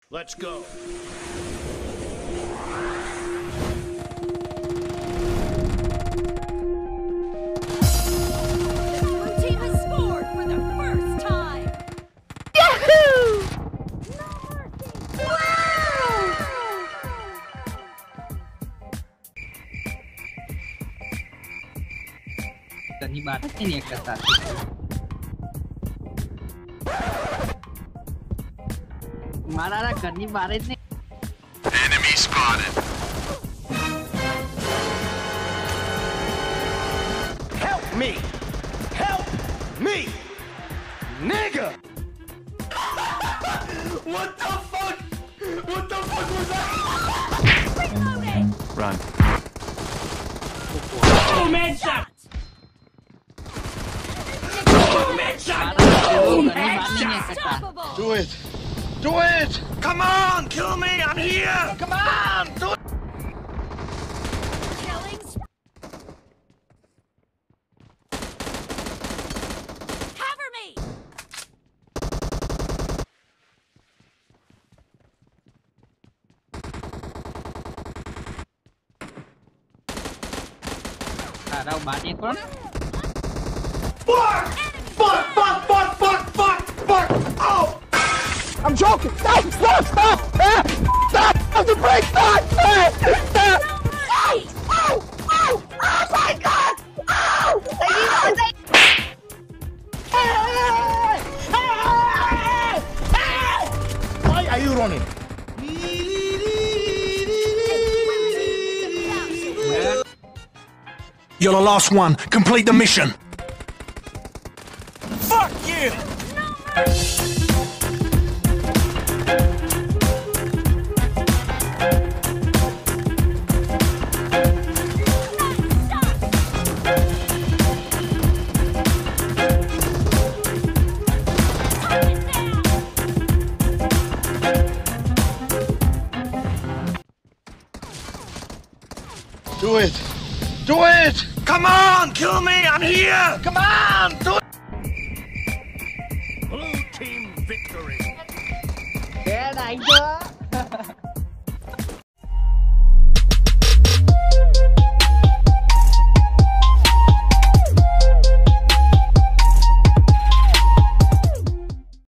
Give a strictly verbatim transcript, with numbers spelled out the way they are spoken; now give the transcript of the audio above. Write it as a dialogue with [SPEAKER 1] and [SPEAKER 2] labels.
[SPEAKER 1] Let's go.
[SPEAKER 2] Tadi batas ini ya kata. Marah lah kan ni baret ni.
[SPEAKER 3] Enemy spotted.
[SPEAKER 1] Help me! Help me! Nigga! What the fuck? What the fuck was that?
[SPEAKER 4] Reloading!
[SPEAKER 3] Run.
[SPEAKER 1] Oh, man shot!
[SPEAKER 3] Do it! Do it! Come on! Kill me! I'm here! Come on! Do it!
[SPEAKER 4] Killing Cover me!
[SPEAKER 2] Tahu banyak pun.
[SPEAKER 1] Fuck! Fuck! Fuck! Fuck! Fuck! Fuck! Fuck! Oh! I'm joking! Stop! Stop! Stop! Ah! Stop! Stop the brake! Stop! Stop! Stop! Ow! Ow! Ow! Oh my God! Ow! Why are you running?
[SPEAKER 3] You're the last one. Complete the mission.
[SPEAKER 1] Fuck you!
[SPEAKER 3] Do it! Do it! Come on! Kill me! I'm here! Come on! Do it!
[SPEAKER 1] Blue team victory!
[SPEAKER 2] Kaya na ito.